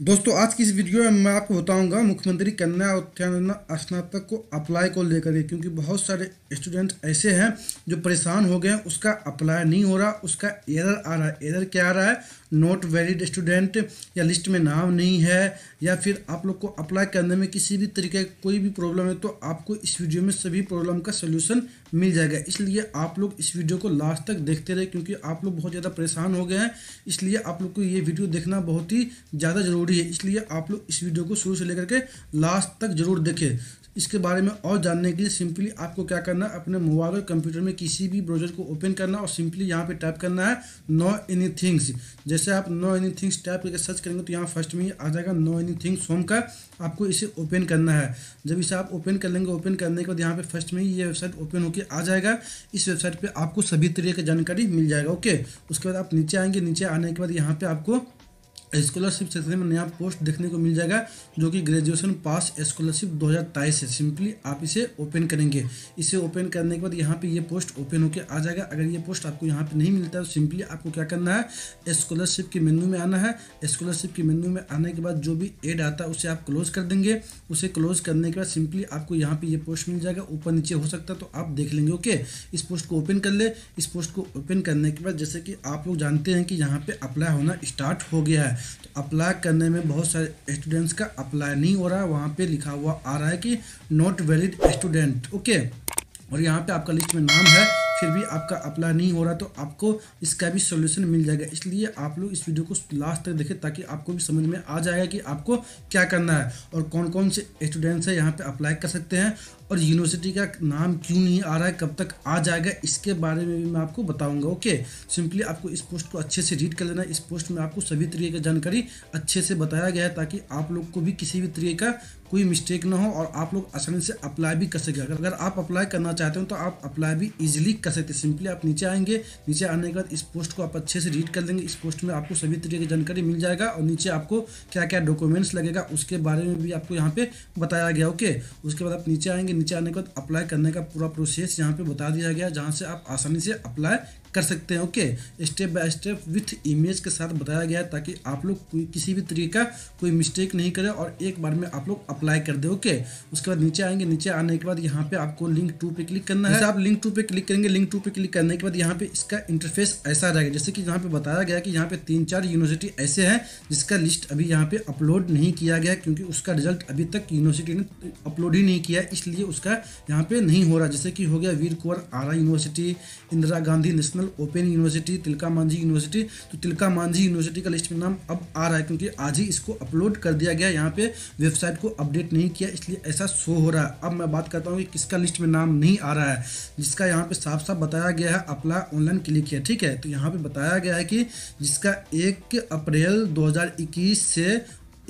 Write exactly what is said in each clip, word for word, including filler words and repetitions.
दोस्तों आज की इस वीडियो में मैं आपको बताऊंगा मुख्यमंत्री कन्या उत्थान स्नातक को अप्लाई को लेकर के, क्योंकि बहुत सारे स्टूडेंट ऐसे हैं जो परेशान हो गए हैं। उसका अप्लाई नहीं हो रहा, उसका एरर आ रहा है। एरर क्या आ रहा है? नॉट वैलिड स्टूडेंट, या लिस्ट में नाम नहीं है, या फिर आप लोग को अप्लाई करने में किसी भी तरीके का कोई भी प्रॉब्लम है, तो आपको इस वीडियो में सभी प्रॉब्लम का सोल्यूशन मिल जाएगा। इसलिए आप लोग इस वीडियो को लास्ट तक देखते रहे, क्योंकि आप लोग बहुत ज़्यादा परेशान हो गए हैं। इसलिए आप लोग को ये वीडियो देखना बहुत ही ज़्यादा ज़रूरी है। इसलिए आप लोग इस वीडियो को शुरू से लेकर के लास्ट तक जरूर देखें। इसके बारे में और जानने के लिए सिंपली आपको क्या करना है, अपने मोबाइल और कंप्यूटर में किसी भी ब्राउज़र को ओपन करना और सिंपली यहाँ पे टाइप करना है नो एनीथिंग्स। जैसे आप नो एनीथिंग्स टाइप करके सर्च करेंगे तो यहाँ फर्स्ट में ही आ जाएगा नो एनीथिंग्स होम का। आपको इसे ओपन करना है। जब इसे आप ओपन कर लेंगे, ओपन करने के बाद यहाँ पे फर्स्ट में ही ये वेबसाइट ओपन होकर आ जाएगा। इस वेबसाइट पे आपको सभी तरीके की जानकारी मिल जाएगा। ओके, उसके बाद आप नीचे आएंगे। नीचे आने के बाद यहाँ पे आपको स्कॉलरशिप सेक्शन में नया पोस्ट देखने को मिल जाएगा, जो कि ग्रेजुएशन पास स्कॉलरशिप दो हज़ार तेईस है। सिंपली आप इसे ओपन करेंगे। इसे ओपन करने के बाद यहाँ पे ये पोस्ट ओपन होकर आ जाएगा। अगर ये पोस्ट आपको यहाँ पे नहीं मिलता है तो सिंपली आपको क्या करना है, स्कॉलरशिप के मेन्यू में आना है। स्कॉलरशिप के मेन्यू में आने के बाद जो भी एड आता है उसे आप क्लोज कर देंगे। उसे क्लोज करने के बाद सिंपली आपको यहाँ पे ये पोस्ट मिल जाएगा। ऊपर नीचे हो सकता है तो आप देख लेंगे। ओके, इस पोस्ट को ओपन कर ले। इस पोस्ट को ओपन करने के बाद जैसे कि आप लोग जानते हैं कि यहाँ पे अप्लाई होना स्टार्ट हो गया है। तो अप्लाई करने में बहुत सारे स्टूडेंट्स का अप्लाई नहीं हो रहा है। वहाँ पे लिखा हुआ आ रहा है कि नॉट वैलिड स्टूडेंट। ओके, और यहाँ पे आपका लिस्ट में नाम है, फिर भी आपका अप्लाई नहीं हो रहा, तो आपको इसका भी सॉल्यूशन मिल जाएगा। इसलिए आप लोग इस वीडियो को लास्ट तक देखें, ताकि आपको भी समझ में आ जाएगा कि आपको क्या करना है और कौन कौन से स्टूडेंट्स हैं यहाँ पे अप्लाई कर सकते हैं, और यूनिवर्सिटी का नाम क्यों नहीं आ रहा है, कब तक आ जाएगा, इसके बारे में भी मैं आपको बताऊंगा। ओके, सिंपली आपको इस पोस्ट को अच्छे से रीड कर लेना है। इस पोस्ट में आपको सभी तरीके की जानकारी अच्छे से बताया गया है, ताकि आप लोग को भी किसी भी तरीके का कोई मिस्टेक ना हो और आप लोग आसानी से अप्लाई भी कर सकें। अगर आप अप्लाई करना चाहते हो तो आप अप्लाई भी इजीली कर सकते हैं। सिंपली आप नीचे आएंगे। नीचे आने के बाद इस पोस्ट को आप अच्छे से रीड कर लेंगे। इस पोस्ट में आपको सभी तरीके की जानकारी मिल जाएगा, और नीचे आपको क्या क्या डॉक्यूमेंट्स लगेगा उसके बारे में भी आपको यहाँ पे बताया गया। ओके, उसके बाद आप नीचे आएंगे। नीचे आने के बाद अप्लाई करने का पूरा प्रोसेस यहाँ पे बता दिया गया, जहाँ से आप आसानी से अप्लाई कर सकते हैं। Okay, step by step with image के साथ बताया गया है, ताकि आप लोग कोई किसी भी तरीके का कोई मिस्टेक नहीं करें और एक बार में आप लोग अप्लाई कर दे। ओके, उसके बाद नीचे आएंगे। नीचे आने के बाद यहाँ पे आपको लिंक टू पे क्लिक करना है। जैसे आप लिंक टू पे क्लिक करेंगे, लिंक टू पे क्लिक करने के बाद यहाँ पे इसका इंटरफेस ऐसा रहेगा। जैसे कि यहाँ पे बताया गया कि यहाँ पे तीन चार यूनिवर्सिटी ऐसे हैं जिसका लिस्ट अभी यहाँ पे अपलोड नहीं किया गया, क्योंकि उसका रिजल्ट अभी तक यूनिवर्सिटी ने अपलोड ही नहीं किया, इसलिए उसका यहाँ पे नहीं हो रहा। जैसे कि हो गया Veer Kunwar Ara university, Indira Gandhi national open university, Tilka Manjhi university. तो तिलका मांझी यूनिवर्सिटी का लिस्ट में नाम अब आ रहा है, क्योंकि आज ही इसको अपलोड कर दिया गया। यहाँ पे वेबसाइट को अपडेट नहीं किया, इसलिए ऐसा शो हो रहा है। अब मैं बात करता हूँ कि किसका लिस्ट में नाम नहीं आ रहा है, जिसका यहाँ पे साफ साफ बताया गया है अप्लाई ऑनलाइन क्लिक है। ठीक है, तो यहाँ पे बताया गया है कि जिसका एक अप्रैल दो हज़ार इक्कीस से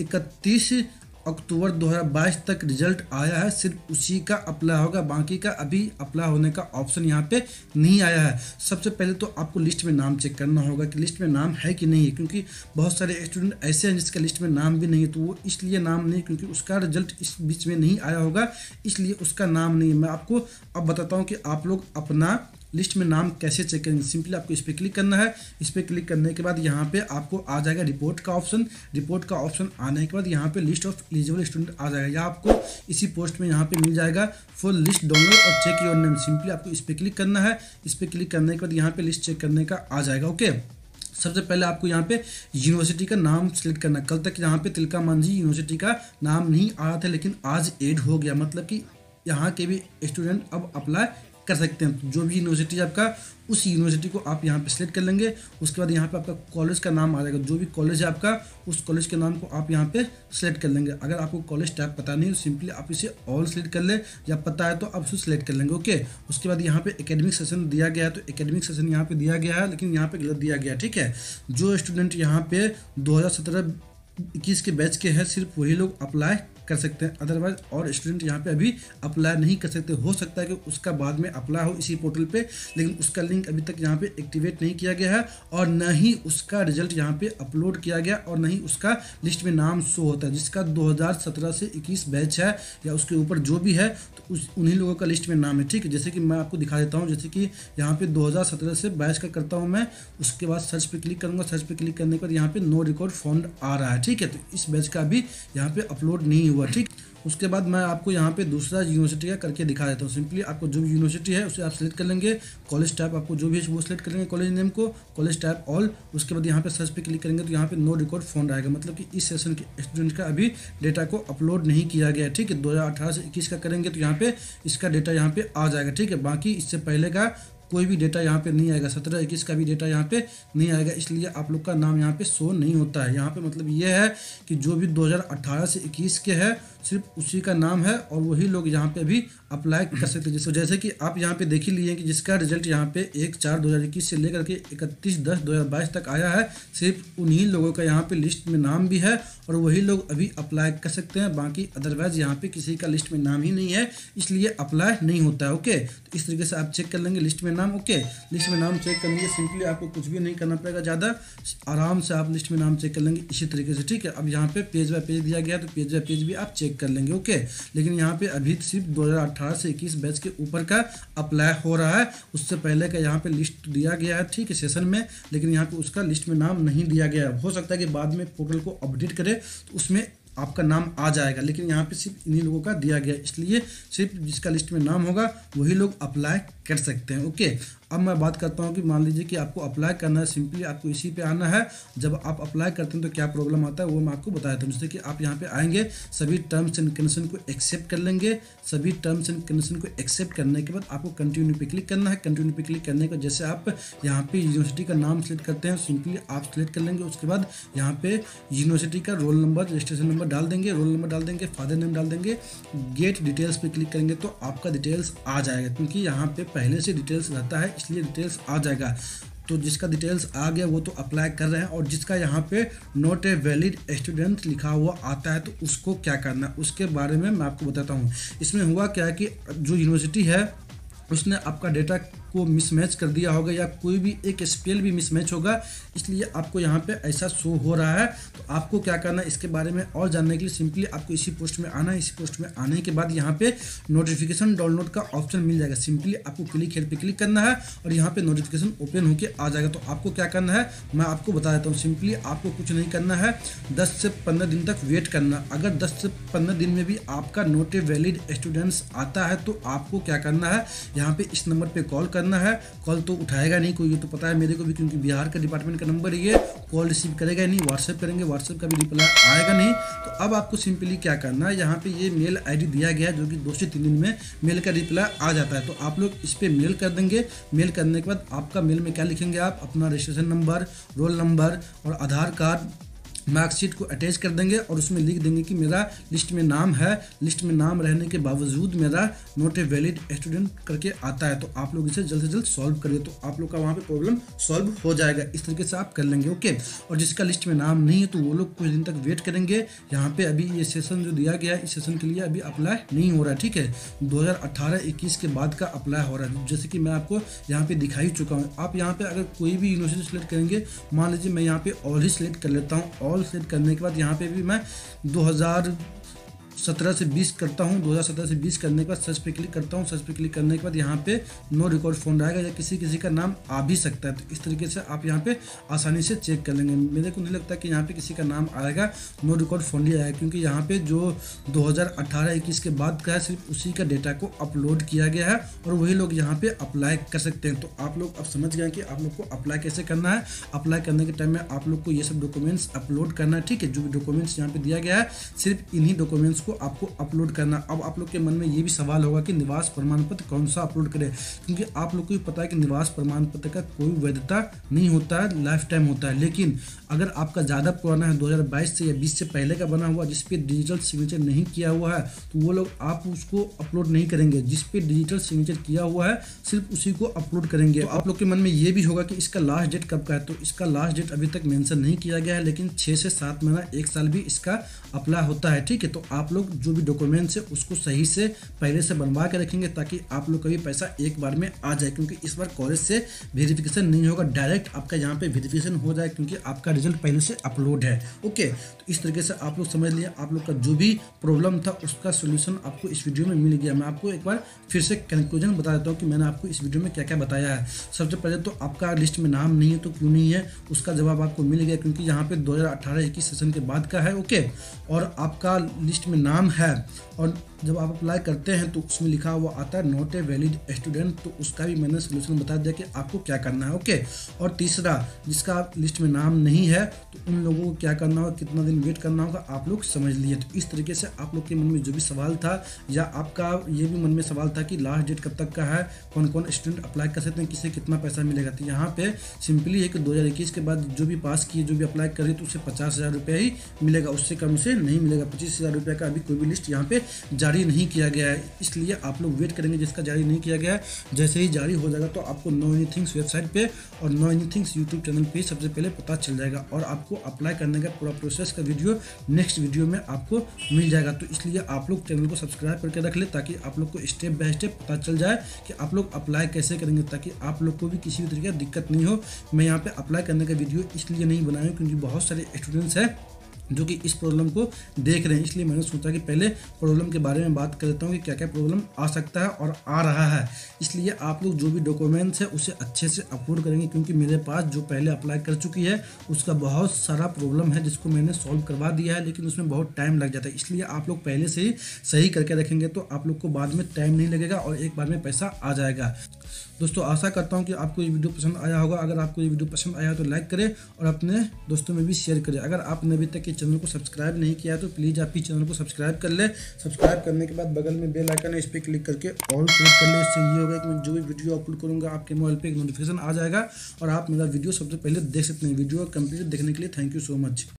इकतीस अक्टूबर दो हज़ार बाईस तक रिजल्ट आया है, सिर्फ उसी का अप्लाई होगा। बाकी का अभी अप्लाई होने का ऑप्शन यहाँ पे नहीं आया है। सबसे पहले तो आपको लिस्ट में नाम चेक करना होगा कि लिस्ट में नाम है कि नहीं है, क्योंकि बहुत सारे स्टूडेंट ऐसे हैं जिसका लिस्ट में नाम भी नहीं है। तो वो इसलिए नाम नहीं, क्योंकि उसका रिजल्ट इस बीच में नहीं आया होगा, इसलिए उसका नाम नहीं है। मैं आपको अब बताता हूँ कि आप लोग अपना लिस्ट में नाम कैसे चेक करेंगे। सिंपली आपको इस पर क्लिक करना है। इस पर क्लिक करने के बाद यहाँ पे आपको आ जाएगा रिपोर्ट का ऑप्शन। रिपोर्ट का ऑप्शन आने के बाद यहाँ पे लिस्ट ऑफ एलिजिबल स्टूडेंट आ जाएगा, या आपको इसी पोस्ट में यहाँ पे मिल जाएगा फुल लिस्ट डाउनलोड और चेक योर नेम। सिंपली आपको इस पर क्लिक करना है। इस पर क्लिक करने के बाद यहाँ पे लिस्ट चेक करने का आ जाएगा। ओके, सबसे पहले आपको यहाँ पे यूनिवर्सिटी का नाम सेलेक्ट करना है। कल तक यहाँ पे तिलका मांझी यूनिवर्सिटी का नाम नहीं आ रहा था, लेकिन आज ऐड हो गया, मतलब कि यहाँ के भी स्टूडेंट अब अप्लाई कर सकते हैं। जो भी यूनिवर्सिटी आपका, उस यूनिवर्सिटी को आप यहाँ पे सिलेक्ट कर लेंगे। उसके बाद यहाँ पे आपका कॉलेज का नाम आ जाएगा। जो भी कॉलेज है आपका, उस कॉलेज के नाम को आप यहाँ पे सिलेक्ट कर लेंगे। अगर आपको कॉलेज टाइप पता नहीं तो सिंपली आप इसे ऑल सेलेक्ट कर ले, या पता है तो आप उसे सिलेक्ट कर लेंगे। ओके, उसके बाद यहाँ पे एकेडमिक सेशन दिया गया है, तो एकेडमिक सेशन यहाँ पे दिया गया है, लेकिन यहाँ पे गलत दिया गया है। ठीक है, जो स्टूडेंट यहाँ पे दो हज़ार सत्रह इक्कीस के बैच के हैं, सिर्फ वही लोग अप्लाई कर सकते हैं, अदरवाइज और स्टूडेंट यहाँ पे अभी अप्लाई नहीं कर सकते। हो सकता है कि उसका बाद में अप्लाई हो इसी पोर्टल पे, लेकिन उसका लिंक अभी तक यहाँ पे एक्टिवेट नहीं किया गया है और न ही उसका रिजल्ट यहाँ पे अपलोड किया गया और न ही उसका लिस्ट में नाम शो होता है। जिसका दो हज़ार सत्रह से इक्कीस बैच है या उसके ऊपर जो भी है तो उस उन्हीं लोगों का लिस्ट में नाम है, ठीक है। जैसे कि मैं आपको दिखा देता हूँ, जैसे कि यहाँ पे दो हज़ार सत्रह से बैच का करता हूँ मैं, उसके बाद सर्च पे क्लिक करूँगा। सर्च पे क्लिक करने के बाद यहाँ पे नो रिकॉर्ड फाउंड आ रहा है, ठीक है। तो इस बैच का भी यहाँ पे अपलोड नहीं हुआ, ठीक। उसके बाद मैं आपको यहाँ पे दूसरा यूनिवर्सिटी का करके दिखा देता हूँ। सिंपली आपको जो भी यूनिवर्सिटी है उसे आप सेलेक्ट कर लेंगे, कॉलेज टाइप आपको जो भी है वो सेलेक्ट कर लेंगे, कॉलेज नेम को, कॉलेज टाइप ऑल। उसके बाद यहाँ पे सर्च पे क्लिक करेंगे तो यहाँ पे नो रिकॉर्ड फाउंड आएगा, मतलब कि इस सेशन के स्टूडेंट का अभी डेटा को अपलोड नहीं किया गया है, ठीक है। दो हज़ार अठारह से इक्कीस का करेंगे तो यहाँ पे इसका डेटा यहाँ पे आ जाएगा, ठीक है। बाकी इससे पहले का कोई भी डेटा यहाँ पे नहीं आएगा, सत्रह इक्कीस का भी डेटा यहाँ पे नहीं आएगा, इसलिए आप लोग का नाम यहाँ पे शो नहीं होता है। यहाँ पे मतलब ये है कि जो भी दो हज़ार अठारह से इक्कीस के है सिर्फ उसी का नाम है और वही लोग यहाँ पे भी अप्लाई कर सकते हैं। जैसे जैसे कि आप यहाँ पे देख ही लिए कि जिसका रिजल्ट यहाँ पे एक चार दो हज़ार इक्कीस से लेकर के इकतीस दस दो हज़ार बाईस तक आया है, सिर्फ उन्हीं लोगों का यहाँ पे लिस्ट में नाम भी है और वही लोग अभी अप्लाई कर सकते हैं। बाकी अदरवाइज यहाँ पे किसी का लिस्ट में नाम ही नहीं है, इसलिए अप्लाई नहीं होता है। ओके, तो इस तरीके से आप चेक कर लेंगे लिस्ट में नाम। ओके, लिस्ट में नाम चेक करने सिंपली आपको कुछ भी नहीं करना पड़ेगा, ज़्यादा आराम से आप लिस्ट में नाम चेक कर लेंगे इसी तरीके से, ठीक है। अब यहाँ पे पेज बाय पेज दिया गया है तो पेज बाय पेज भी आप चेक कर लेंगे। ओके, लेकिन यहाँ पे अभी सिर्फ दो हज़ार अठारह से इक्कीस बैच के ऊपर का अप्लाई हो रहा है, उससे पहले का यहाँ पे लिस्ट दिया गया है, ठीक है, सेशन में, लेकिन यहाँ पे उसका लिस्ट में नाम नहीं दिया गया है। हो सकता है कि बाद में पोर्टल को अपडेट करे तो उसमें आपका नाम आ जाएगा, लेकिन यहाँ पे सिर्फ इन्हीं लोगों का दिया गया है, इसलिए सिर्फ जिसका लिस्ट में नाम होगा वही लोग अप्लाई कर सकते हैं। ओके, अब मैं बात करता हूँ कि मान लीजिए कि आपको अप्लाई करना है, सिंपली आपको इसी पे आना है। जब आप अप्लाई करते हैं तो क्या प्रॉब्लम आता है वो मैं आपको बता देता हूँ। जैसे कि आप यहाँ पे आएंगे, सभी टर्म्स एंड कंडीशन को एक्सेप्ट कर लेंगे। सभी टर्म्स एंड कंडीशन को एक्सेप्ट करने के बाद आपको कंटिन्यू पे क्लिक करना है। कंटिन्यू पे क्लिक करने के बाद जैसे आप यहाँ पे यूनिवर्सिटी का नाम सेलेक्ट करते हैं, सिंपली आप सेलेक्ट कर लेंगे। उसके बाद यहाँ पे यूनिवर्सिटी का रोल नंबर, रजिस्ट्रेशन नंबर डाल देंगे, रोल नंबर डाल देंगे, फादर नेम डाल देंगे। गेट डिटेल्स पे क्लिक करेंगे तो आपका डिटेल्स आ जाएगा, क्योंकि यहाँ पे पहले से डिटेल्स रहता है इसलिए डिटेल्स आ जाएगा। तो जिसका डिटेल्स आ गया वो तो अप्लाई कर रहे हैं, और जिसका यहाँ पे नॉट ए वैलिड स्टूडेंट लिखा हुआ आता है तो उसको क्या करना है उसके बारे में मैं आपको बताता हूँ। इसमें हुआ क्या है कि जो यूनिवर्सिटी है उसने आपका डेटा को मिसमैच कर दिया होगा या कोई भी एक स्पेल भी मिसमैच होगा, इसलिए आपको यहाँ पे ऐसा शो हो रहा है। तो आपको क्या करना है इसके बारे में और जानने के लिए सिंपली आपको इसी पोस्ट में आना है। इसी पोस्ट में आने के बाद यहाँ पे नोटिफिकेशन डाउनलोड का ऑप्शन मिल जाएगा, सिंपली आपको क्लिक हेयर पे क्लिक करना है और यहाँ पे नोटिफिकेशन ओपन होकर आ जाएगा। तो आपको क्या करना है मैं आपको बता देता हूँ। सिंपली आपको कुछ नहीं करना है, दस से पंद्रह दिन तक वेट करना। अगर दस से पंद्रह दिन में भी आपका नॉट ए वैलिड स्टूडेंट्स आता है तो आपको क्या करना है, यहाँ पे इस नंबर पे कॉल करना है। कॉल तो उठाएगा नहीं कोई, ये तो पता है मेरे को भी, क्योंकि बिहार का डिपार्टमेंट का नंबर है ये, कॉल रिसीव करेगा नहीं। व्हाट्सएप करेंगे, व्हाट्सएप का भी रिप्लाई आएगा नहीं। तो अब आपको सिंपली क्या करना है, यहाँ पे ये मेल आईडी दिया गया है जो कि दो से तीन दिन में मेल का रिप्लाई आ जाता है। तो आप लोग इस पर मेल कर देंगे। मेल करने के बाद आपका मेल में क्या लिखेंगे, आप अपना रजिस्ट्रेशन नंबर, रोल नंबर और आधार कार्ड, मार्कशीट को अटैच कर देंगे और उसमें लिख देंगे कि मेरा लिस्ट में नाम है, लिस्ट में नाम रहने के बावजूद मेरा नॉट ए वैलिड स्टूडेंट करके आता है। तो आप लोग इसे जल्द से जल्द सॉल्व करिए, तो आप लोग का वहाँ पे प्रॉब्लम सॉल्व हो जाएगा। इस तरीके से आप कर लेंगे। ओके, और जिसका लिस्ट में नाम नहीं है तो वो लोग कुछ दिन तक वेट करेंगे। यहाँ पे अभी ये सेशन जो दिया गया है इस सेशन के लिए अभी अप्लाई नहीं हो रहा है, ठीक है। दो हज़ार अठारह इक्कीस के बाद का अप्लाई हो रहा है, जैसे कि मैं आपको यहाँ पे दिखा ही चुका हूँ। आप यहाँ पे अगर कोई भी यूनिवर्सिटी सेलेक्ट करेंगे, मान लीजिए मैं यहाँ पे ऑल ही सेलेक्ट कर लेता हूँ। ऑल सेलेक्ट करने के बाद यहाँ पे भी मैं दो हज़ार सत्रह से बीस करता हूँ। दो हज़ार सत्रह से बीस करने के बाद सर्च पे क्लिक करता हूँ। सर्च पे क्लिक करने के बाद यहाँ पे नो रिकॉर्ड फाउंड आएगा, या किसी किसी का नाम आ भी सकता है। तो इस तरीके से आप यहाँ पे आसानी से चेक कर लेंगे। मेरे को नहीं लगता कि यहाँ पे किसी का नाम आएगा, नो रिकॉर्ड फाउंड ही आएगा, क्योंकि यहाँ पे जो दो हज़ार अठारह इक्कीस के बाद का है सिर्फ उसी का डेटा को अपलोड किया गया है और वही लोग यहाँ पे अप्लाई कर सकते हैं। तो आप लोग अब समझ गए कि आप लोग को अप्लाई कैसे करना है। अप्लाई करने के टाइम में आप लोग को ये सब डॉक्यूमेंट्स अपलोड करना है, ठीक है। जो भी डॉक्यूमेंट्स यहाँ पे दिया गया है सिर्फ इन्हीं डॉक्यूमेंट्स को आपको अपलोड करना। अब आप लोग के मन में ये भी सवाल होगा कि निवास प्रमाण पत्र कौन सा अपलोड करें, क्योंकि आप लोग को भी पता है कि निवास प्रमाण पत्र का कोई वैधता नहीं होता है, लाइफ टाइम होता है। लेकिन अगर आपका ज़्यादा पुराना है, दो हज़ार बाईस से या बीस से पहले का बना हुआ, जिस पे डिजिटल सिग्नेचर नहीं किया हुआ है, तो वो लोग आप उसको अपलोड नहीं करेंगे। जिस पे डिजिटल सिग्नेचर किया हुआ है सिर्फ उसी को अपलोड करेंगे। तो आप लोग के मन में ये भी होगा कि इसका लास्ट डेट कब का है, तो इसका लास्ट डेट अभी तक मेंशन नहीं किया गया है, लेकिन छः से सात महीना एक साल भी इसका अप्लाई होता है, ठीक है। तो आप लोग लोग जो भी डॉक्यूमेंट्स है उसको सही से पहले से बनवा के रखेंगे, ताकि आप लोग का भी पैसा एक बार में आ जाए। क्योंकि इस बार कॉलेज से वेरिफिकेशन नहीं होगा, डायरेक्ट आपका यहाँ पे वेरिफिकेशन हो जाए, क्योंकि आपका रिजल्ट पहले से अपलोड है। ओके, तो इस तरीके से आप लोग समझ लिए, आप लोग का जो भी प्रॉब्लम था उसका सोल्यूशन आपको इस वीडियो में मिल गया। मैं आपको एक बार फिर से कंक्लूजन बता देता हूँ कि मैंने आपको इस वीडियो में क्या क्या बताया है। सबसे पहले तो आपका लिस्ट में नाम नहीं है तो क्यों नहीं है, उसका जवाब आपको मिल गया, क्योंकि यहाँ पे दो हज़ार अठारह इक्कीस सेशन के बाद का है। ओके, और आपका लिस्ट में नाम है, और जब आप अप्लाई करते हैं तो उसमें लिखा हुआ आता है नॉट ए वैलिड स्टूडेंट, तो उसका भी मैंने सोल्यूशन बता दिया कि आपको क्या करना है। ओके, और तीसरा, जिसका लिस्ट में नाम नहीं है तो उन लोगों को क्या करना होगा, कितना दिन वेट करना होगा, आप लोग समझ लिए। तो इस तरीके से आप लोग के मन में जो भी सवाल था, या आपका ये भी मन में सवाल था कि लास्ट डेट कब तक का है, कौन कौन स्टूडेंट अप्लाई कर सकते हैं, किसे कितना पैसा मिलेगा, तो यहाँ पे सिंपली है कि दो हज़ार इक्कीस के बाद जो भी पास किए, जो भी अप्लाई करे, तो उसे पचास हज़ार रुपये ही मिलेगा, उससे कम से नहीं मिलेगा। पच्चीस हज़ार रुपये का अभी कोई भी लिस्ट यहाँ पे जारी नहीं किया गया है, इसलिए आप लोग वेट करेंगे जिसका जारी नहीं किया गया है। जैसे ही जारी हो जाएगा तो आपको नो एनीथिंग्स वेबसाइट पे और नो एनीथिंग्स यूट्यूब चैनल पे सबसे पहले पता चल जाएगा, और आपको अप्लाई करने का पूरा प्रोसेस का वीडियो नेक्स्ट वीडियो में आपको मिल जाएगा। तो इसलिए आप लोग चैनल को सब्सक्राइब करके रख ले, ताकि आप लोग को स्टेप बाय स्टेप पता चल जाए कि आप लोग अप्लाई कैसे करेंगे, ताकि आप लोग को भी किसी भी तरीके की दिक्कत नहीं हो। मैं यहाँ पे अप्लाई करने का वीडियो इसलिए नहीं बनाया हूँ क्योंकि बहुत सारे स्टूडेंट्स हैं जो कि इस प्रॉब्लम को देख रहे हैं, इसलिए मैंने सोचा कि पहले प्रॉब्लम के बारे में बात कर देता हूँ कि क्या क्या प्रॉब्लम आ सकता है और आ रहा है। इसलिए आप लोग जो भी डॉक्यूमेंट्स है उसे अच्छे से अपलोड करेंगे, क्योंकि मेरे पास जो पहले अप्लाई कर चुकी है उसका बहुत सारा प्रॉब्लम है जिसको मैंने सॉल्व करवा दिया है, लेकिन उसमें बहुत टाइम लग जाता है। इसलिए आप लोग पहले से ही सही करके रखेंगे तो आप लोग को बाद में टाइम नहीं लगेगा और एक बार में पैसा आ जाएगा। दोस्तों, आशा करता हूं कि आपको ये वीडियो पसंद आया होगा। अगर आपको ये वीडियो पसंद आया तो लाइक करें और अपने दोस्तों में भी शेयर करें। अगर आपने अभी तक ये चैनल को सब्सक्राइब नहीं किया तो प्लीज़ आप ही चैनल को सब्सक्राइब कर ले। सब्सक्राइब करने के बाद बगल में बेल आइकन है, इस पर क्लिक करके ऑल क्लिक कर ले। इससे ये होगा कि मैं जो भी वीडियो अपलोड करूँगा आपके मोबाइल पर एक नोटिफिकेशन आ जाएगा और आप मेरा वीडियो सबसे पहले देख सकते हैं। वीडियो कंप्लीट देखने के लिए थैंक यू सो मच।